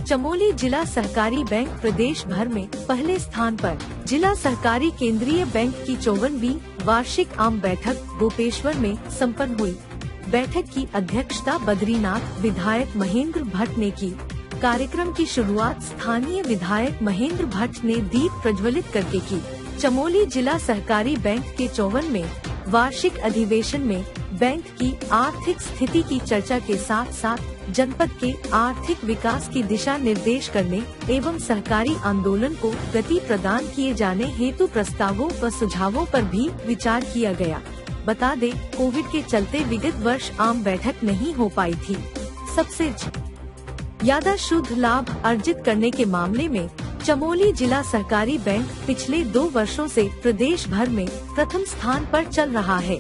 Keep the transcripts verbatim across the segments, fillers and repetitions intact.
चमोली जिला सहकारी बैंक प्रदेश भर में पहले स्थान पर। जिला सहकारी केंद्रीय बैंक की चौवनवीं वार्षिक आम बैठक गोपेश्वर में संपन्न हुई। बैठक की अध्यक्षता बद्रीनाथ विधायक महेंद्र भट्ट ने की। कार्यक्रम की शुरुआत स्थानीय विधायक महेंद्र भट्ट ने दीप प्रज्वलित करके की। चमोली जिला सहकारी बैंक के चौवन में वार्षिक अधिवेशन में बैंक की आर्थिक स्थिति की चर्चा के साथ साथ जनपद के आर्थिक विकास की दिशा निर्देश करने एवं सहकारी आंदोलन को गति प्रदान किए जाने हेतु प्रस्तावों व सुझावों पर भी विचार किया गया। बता दें, कोविड के चलते विगत वर्ष आम बैठक नहीं हो पाई थी। सबसे ज्यादा शुद्ध लाभ अर्जित करने के मामले में चमोली जिला सहकारी बैंक पिछले दो वर्षों से प्रदेश भर में प्रथम स्थान पर चल रहा है।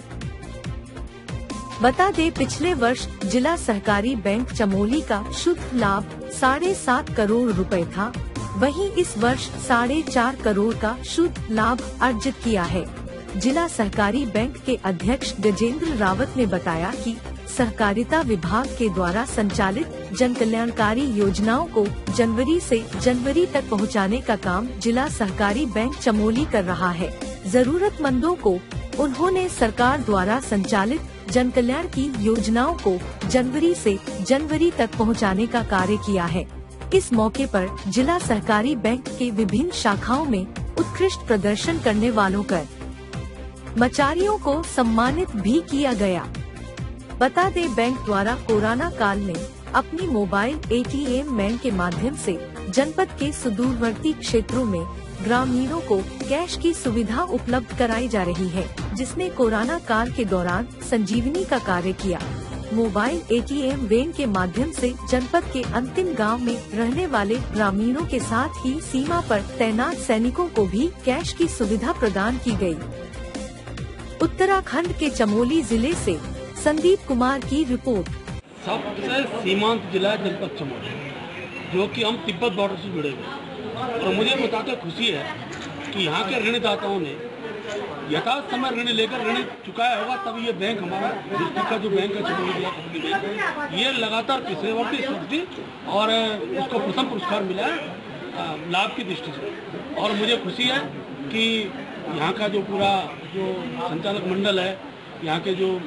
बता दें, पिछले वर्ष जिला सहकारी बैंक चमोली का शुद्ध लाभ साढ़े सात करोड़ रुपए था। वहीं इस वर्ष साढ़े चार करोड़ का शुद्ध लाभ अर्जित किया है। जिला सहकारी बैंक के अध्यक्ष गजेंद्र रावत ने बताया कि सहकारिता विभाग के द्वारा संचालित जन कल्याणकारी योजनाओं को जनवरी से जनवरी तक पहुंचाने का काम जिला सहकारी बैंक चमोली कर रहा है। जरूरतमंदों को उन्होंने सरकार द्वारा संचालित जन कल्याण की योजनाओं को जनवरी से जनवरी तक पहुंचाने का कार्य किया है। इस मौके पर जिला सहकारी बैंक के विभिन्न शाखाओं में उत्कृष्ट प्रदर्शन करने वालों कर्मचारियों को सम्मानित भी किया गया। बता दें, बैंक द्वारा कोरोना काल में अपनी मोबाइल एटीएम वैन के माध्यम से जनपद के सुदूरवर्ती क्षेत्रों में ग्रामीणों को कैश की सुविधा उपलब्ध कराई जा रही है, जिसने कोरोना काल के दौरान संजीवनी का कार्य किया। मोबाइल एटीएम वैन के माध्यम से जनपद के अंतिम गांव में रहने वाले ग्रामीणों के साथ ही सीमा पर तैनात सैनिकों को भी कैश की सुविधा प्रदान की गई। उत्तराखंड के चमोली जिले से संदीप कुमार की रिपोर्ट। सबसे सीमांत जिला जनपद चमोली, जो कि हम तिब्बत बॉर्डर से जुड़े हुए, और मुझे बताते खुशी है कि यहाँ के ऋणदाताओं ने यथार्थ समय ऋण लेकर ऋण चुकाया होगा, तभी ये बैंक हमारा डिस्ट्रिक्ट का जो बैंक है चमोली जिला सहकारी बैंक, ये लगातार पिछड़वर्ती स्थिति और उसको प्रथम पुरस्कार मिला है लाभ की दृष्टि से। और मुझे खुशी है कि यहाँ का जो पूरा जो संचालक मंडल है, यहाँ के जो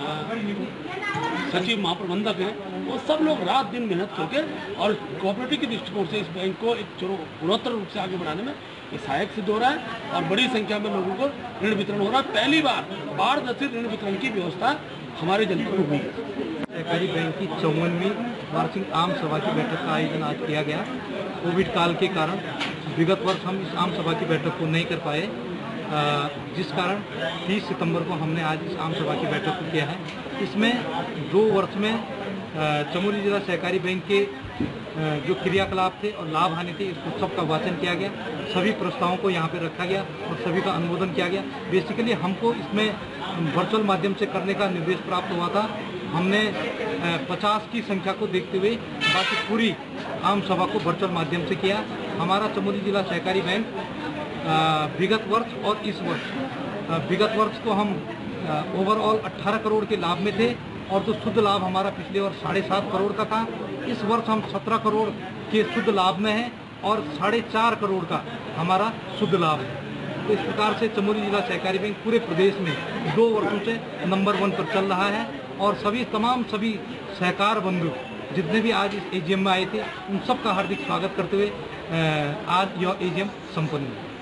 सचिव महाप्रबंधक हैं, वो सब लोग रात दिन मेहनत करके और कोऑपरेटिव के दृष्टिकोण से इस बैंक को एक गुणोत्तर रूप से आगे बढ़ाने में ये सहायक सिद्ध हो रहा है और बड़ी संख्या में लोगों को ऋण वितरण हो रहा है। पहली बार पारदर्शी ऋण वितरण की व्यवस्था हमारे जनपद में हुई है। सहकारी बैंक की चौवनवीं वार्षिक आम सभा की बैठक का आयोजन आज किया गया। कोविड काल के कारण विगत वर्ष हम इस आम सभा की बैठक को नहीं कर पाए, जिस कारण तीस सितंबर को हमने आज इस आम सभा की बैठक को किया है। इसमें दो वर्ष में चमोली जिला सहकारी बैंक के जो क्रियाकलाप थे और लाभ हानि थे, इसको सबका वाचन किया गया। सभी प्रस्तावों को यहाँ पे रखा गया और सभी का अनुमोदन किया गया। बेसिकली हमको इसमें वर्चुअल माध्यम से करने का निर्देश प्राप्त हुआ था। हमने पचास की संख्या को देखते हुए बाकी पूरी आम सभा को वर्चुअल माध्यम से किया। हमारा चमोली जिला सहकारी बैंक विगत वर्ष और इस वर्ष विगत वर्ष तो हम ओवरऑल अठारह करोड़ के लाभ में थे और जो शुद्ध लाभ हमारा पिछले वर्ष साढ़े सात करोड़ का था। इस वर्ष हम सत्रह करोड़ के शुद्ध लाभ में हैं और साढ़े चार करोड़ का हमारा शुद्ध लाभ है। तो इस प्रकार से चमोली जिला सहकारी बैंक पूरे प्रदेश में दो वर्षों से नंबर वन पर चल रहा है और सभी तमाम सभी सहकार बंधु जितने भी आज इस एजीएम में आए थे, उन सबका हार्दिक स्वागत करते हुए आज यह एजीएम संपन्न हुआ।